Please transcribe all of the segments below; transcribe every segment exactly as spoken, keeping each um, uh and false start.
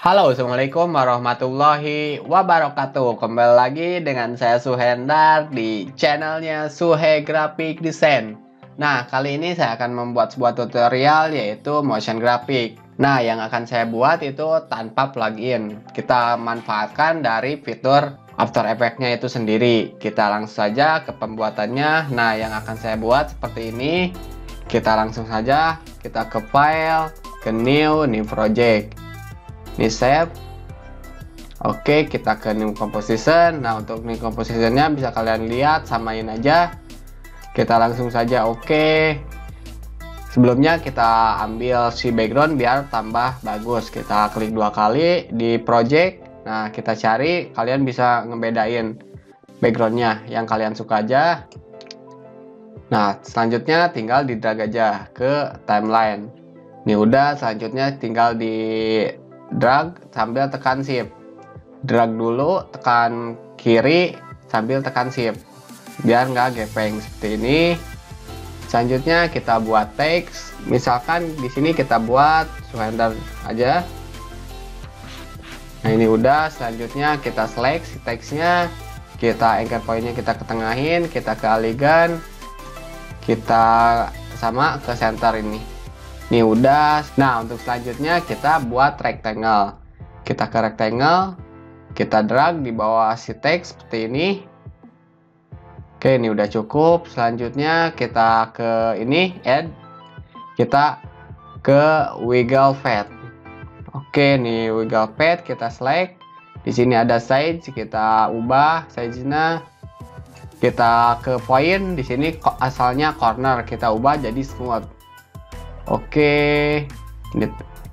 Halo, Assalamualaikum warahmatullahi wabarakatuh. Kembali lagi dengan saya Suhendar di channelnya Suhe Graphic Design. Nah, kali ini saya akan membuat sebuah tutorial yaitu motion graphic. Nah, yang akan saya buat itu tanpa plugin. Kita manfaatkan dari fitur After Effects-nya itu sendiri. Kita langsung saja ke pembuatannya. Nah, yang akan saya buat seperti ini. Kita langsung saja kita ke file, ke new, new project. Ini save. Oke, kita ke new composition. Nah, untuk new compositionnya bisa kalian lihat, samain aja. Kita langsung saja oke. Sebelumnya kita ambil si background biar tambah bagus. Kita klik dua kali di project. Nah, kita cari, kalian bisa ngebedain backgroundnya yang kalian suka aja. Nah, selanjutnya tinggal di drag aja ke timeline. Ini udah, selanjutnya tinggal di drag sambil tekan shift. Drag dulu, tekan kiri sambil tekan shift biar nggak gepeng seperti ini. Selanjutnya kita buat teks. Misalkan di sini kita buat Suhendar aja. Nah, ini udah. Selanjutnya kita select si teksnya, kita anchor pointnya kita ketengahin, kita ke aligan, kita sama ke center ini. Ini udah. Nah, untuk selanjutnya kita buat rectangle. Kita ke rectangle, kita drag di bawah si teks seperti ini. Oke, ini udah cukup. Selanjutnya kita ke ini add, kita ke wiggle path. Oke, nih wiggle path kita select. Di sini ada size, kita ubah size-nya. Kita ke point, di sini asalnya corner, kita ubah jadi smooth. Oke, ini,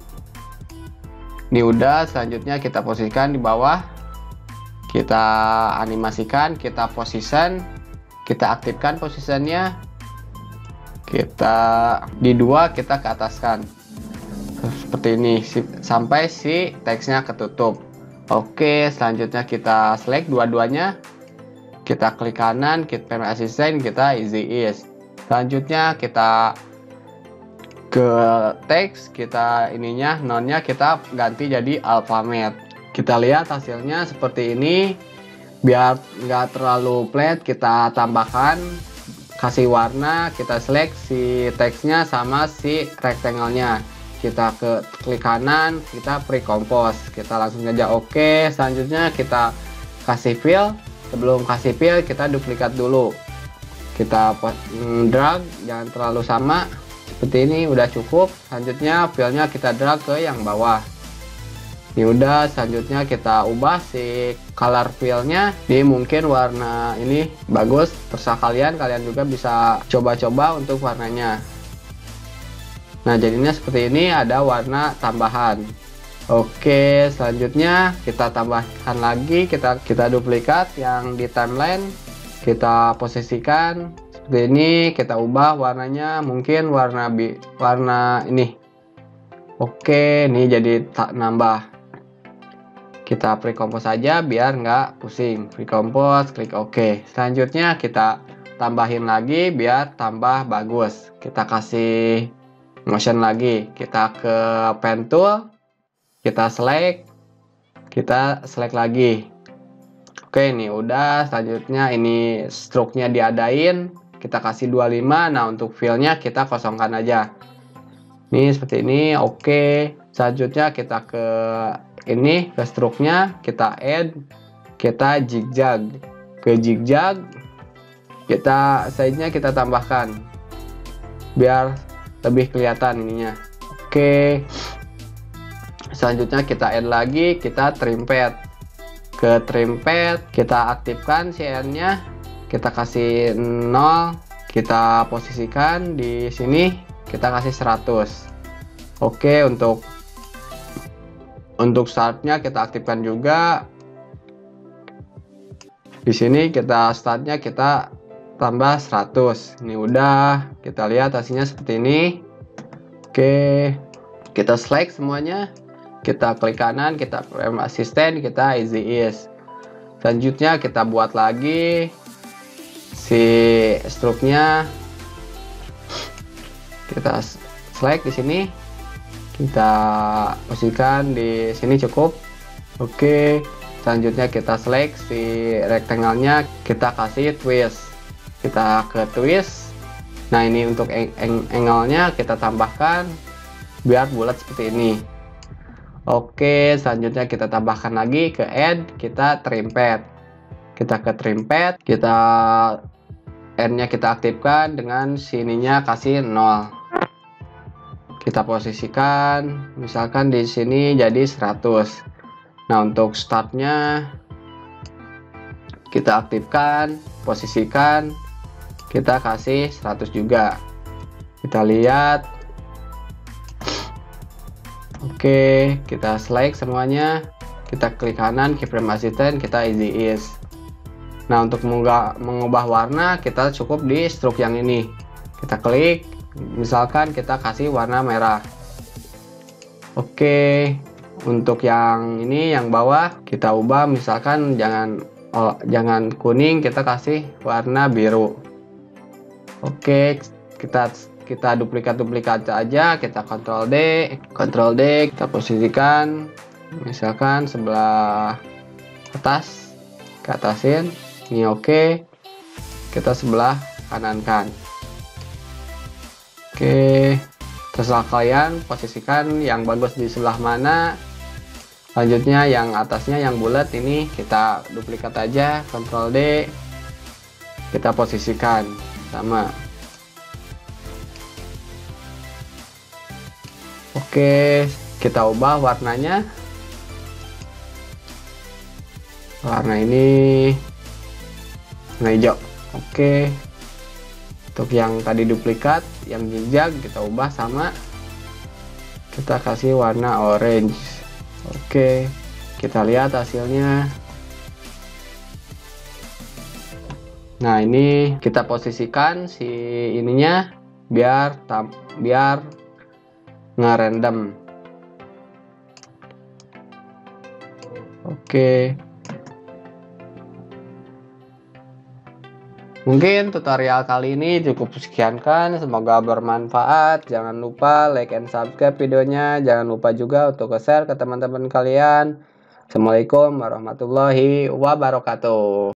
ini udah. Selanjutnya kita posisikan di bawah, kita animasikan, kita position, kita aktifkan positionnya, kita di dua, kita ke ataskan seperti ini sampai si teksnya ketutup. Oke, selanjutnya kita select dua-duanya, kita klik kanan, kita pen assistant, kita easy ease. Selanjutnya kita ke teks, kita ininya nonnya kita ganti jadi alfabet. Kita lihat hasilnya seperti ini. Biar nggak terlalu flat, kita tambahkan, kasih warna, kita select si teksnya sama si rectangle-nya. Kita ke klik kanan, kita pre-compose, kita langsung saja oke. Selanjutnya kita kasih fill. Sebelum kasih fill, kita duplikat dulu, kita drag, jangan terlalu sama. Seperti ini udah cukup. Selanjutnya fillnya kita drag ke yang bawah. Ini udah. Selanjutnya kita ubah si color fillnya di mungkin warna ini bagus, terserah kalian. Kalian juga bisa coba-coba untuk warnanya. Nah, jadinya seperti ini, ada warna tambahan. Oke, selanjutnya kita tambahkan lagi, kita kita duplikat yang di timeline, kita posisikan seperti ini, kita ubah warnanya mungkin warna bi warna ini. Oke, ini jadi tak nambah. Kita pre-compose saja biar nggak pusing. Pre-compose, klik OK. Selanjutnya kita tambahin lagi biar tambah bagus. Kita kasih motion lagi. Kita ke pen tool, kita select, kita select lagi. Oke, ini udah. Selanjutnya ini stroke-nya diadain, kita kasih dua puluh lima. Nah, untuk fill-nya kita kosongkan aja. Ini seperti ini. Oke, selanjutnya kita ke ini, ke stroke-nya kita add, kita zigzag. Ke zigzag, kita size-nya kita tambahkan biar lebih kelihatan ininya. Oke, selanjutnya kita add lagi, kita trim pad. Ke trim pad, kita aktifkan C N-nya, kita kasih nol, kita posisikan di sini, kita kasih seratus. Oke, untuk untuk startnya kita aktifkan juga. Di sini kita startnya kita tambah seratus. Ini udah, kita lihat hasilnya seperti ini. Oke, kita select semuanya, kita klik kanan, kita frame assistant, kita easy ease. Selanjutnya kita buat lagi si stroke-nya, kita select di sini, kita posisikan di sini cukup. Oke, selanjutnya kita select si rectangle-nya, kita kasih twist, kita ke twist. Nah, ini untuk angle-nya kita tambahkan biar bulat seperti ini. Oke, selanjutnya kita tambahkan lagi ke add, kita trim pad, kita ke trim pad, kita N-nya kita aktifkan dengan sininya kasih nol. Kita posisikan misalkan di sini jadi seratus. Nah, untuk startnya kita aktifkan, posisikan, kita kasih seratus juga. Kita lihat. Oke, kita select semuanya, kita klik kanan keyframe assistant, kita easy ease. Nah, untuk mengubah, mengubah warna kita cukup di stroke yang ini, kita klik. Misalkan kita kasih warna merah. Oke, untuk yang ini yang bawah kita ubah, misalkan jangan oh, jangan kuning, kita kasih warna biru. Oke, kita kita duplikat-duplikat aja, kita Ctrl D, Ctrl D, kita posisikan misalkan sebelah atas, ke atasin. Ini oke. Kita sebelah kanankan. Oke, terserah kalian posisikan yang bagus di sebelah mana. Selanjutnya yang atasnya yang bulat ini kita duplikat aja, Ctrl D, kita posisikan sama. Oke, kita ubah warnanya, warna ini warna hijau. Oke, untuk yang tadi duplikat, yang zigzag kita ubah sama, kita kasih warna orange. Oke, kita lihat hasilnya. Nah, ini kita posisikan si ininya biar tam, biar ngerandom. Oke. Mungkin tutorial kali ini cukup sekian kan, semoga bermanfaat. Jangan lupa like and subscribe videonya, jangan lupa juga untuk share ke teman-teman kalian. Assalamualaikum warahmatullahi wabarakatuh.